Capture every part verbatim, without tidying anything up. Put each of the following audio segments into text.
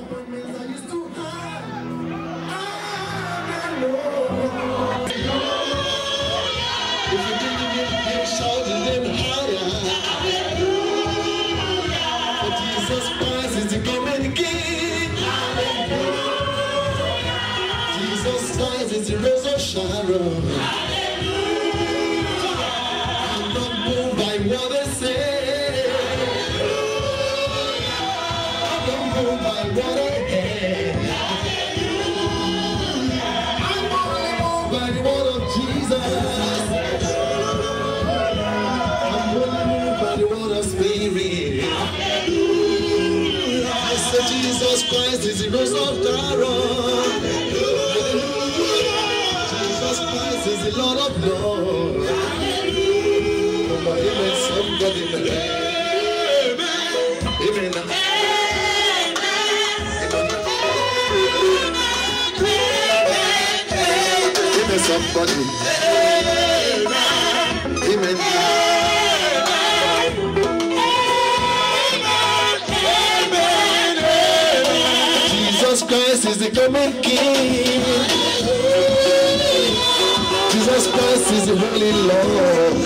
disappointments I used to hide. I'm alone. If you think you get big, shout it even higher. For Jesus Christ is the coming King. Jesus Christ is the Rose of Sharon. I'm not moved by what they say. I'm not moved by what I hear. I'm only moved by the word of Jesus. I'm only moved by the word of Spirit. I said Jesus Christ is the Rose of Sharon. Jesus Christ is the Lord of Lords. Amen. Somebody, amen. Amen. Amen. Somebody. Amen. Jesus Christ is the coming King. Jesus Christ is the Holy Lord.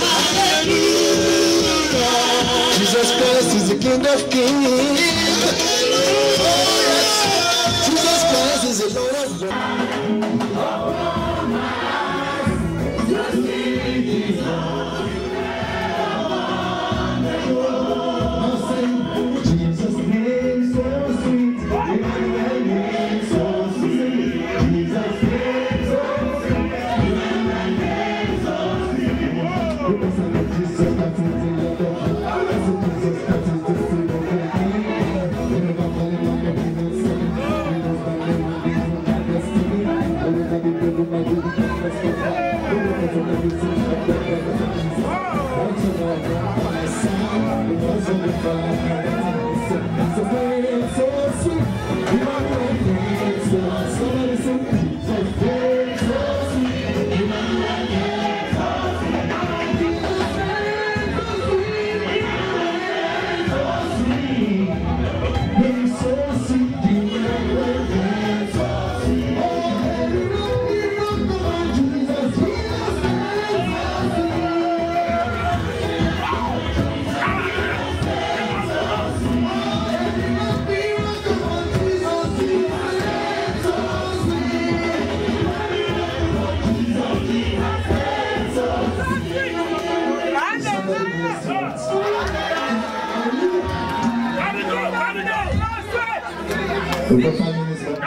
Jesus Christ is the King of Kings. Oh, yes. Jesus Christ is the Lord of Jesus' name so sweet. Emmanuel name so sweet. Jesus' name so sweet. Emmanuel name so sweet. Jesus Christ is the Lord of Jesus Christ is the Son of God. Whenever calling on the people, say, we must not let my people have destiny. I will not be able to my good because of that. We will not let me see the brother of Jesus. Watch it all down my side. Because of the fire. So very so sweet. You are my name so somebody say Jesus very so sweet. You are my name so sweet. Jesus very so sweet. So sweet. Very so sweet. You are my name so sweet. Oh, you know you know my Jesus. Jesus very so sweet. Over five minutes left.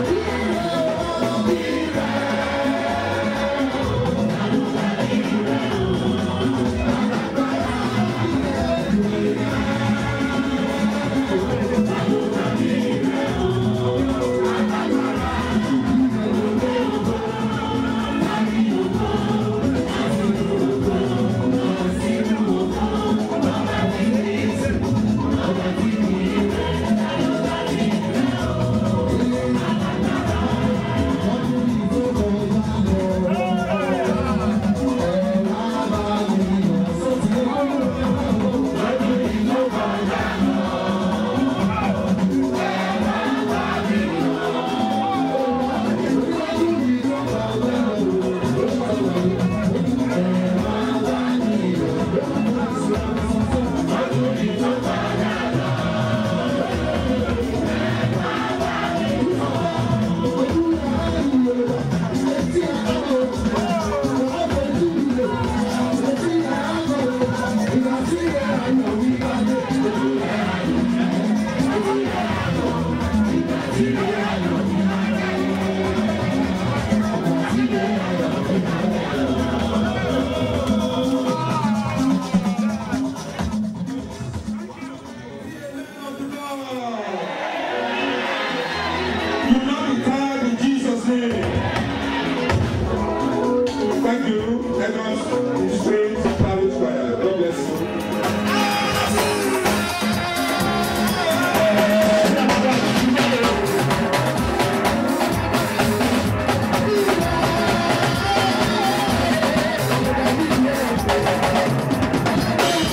Thank you, Amos, Straight, Parish Choir. God bless you.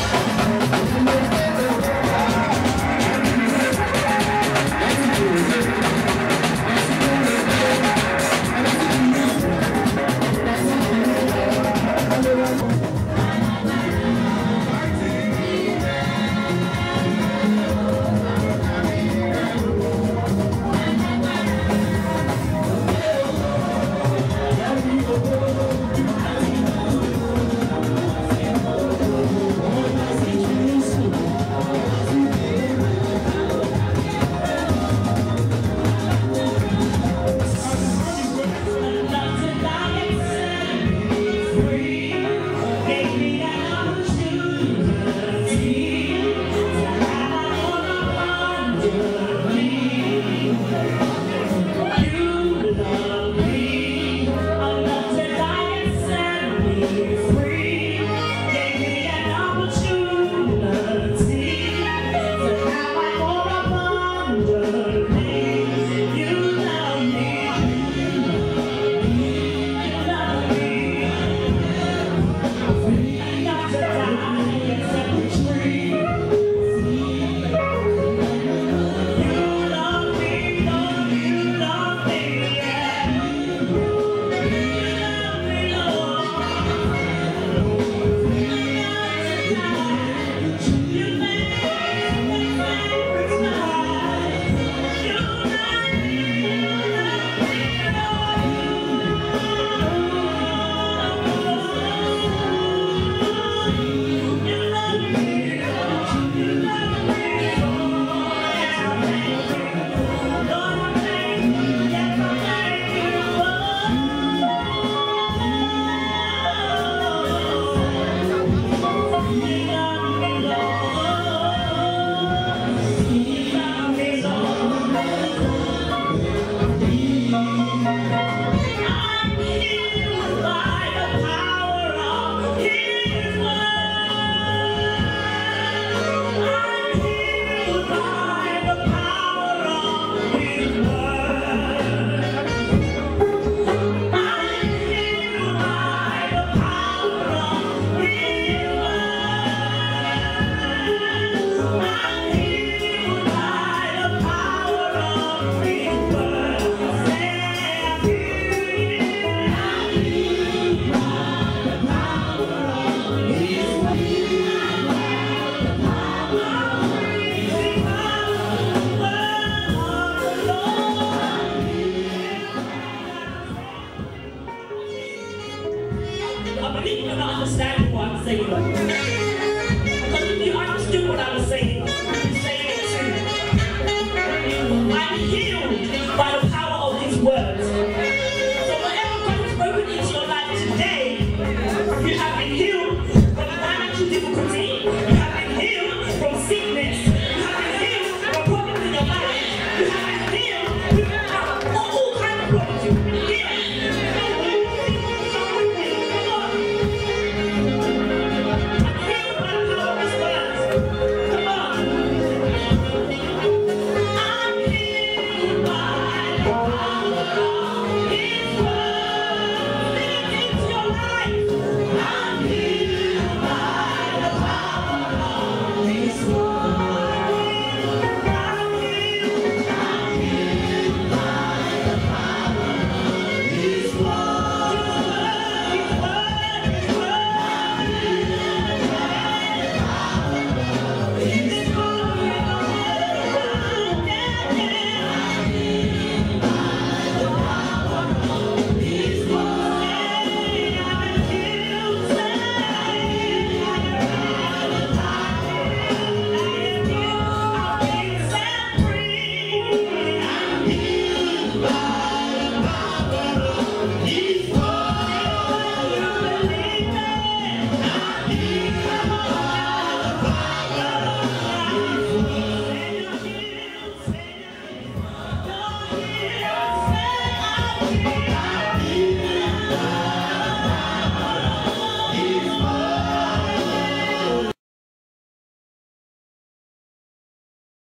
Thank you. Difficulty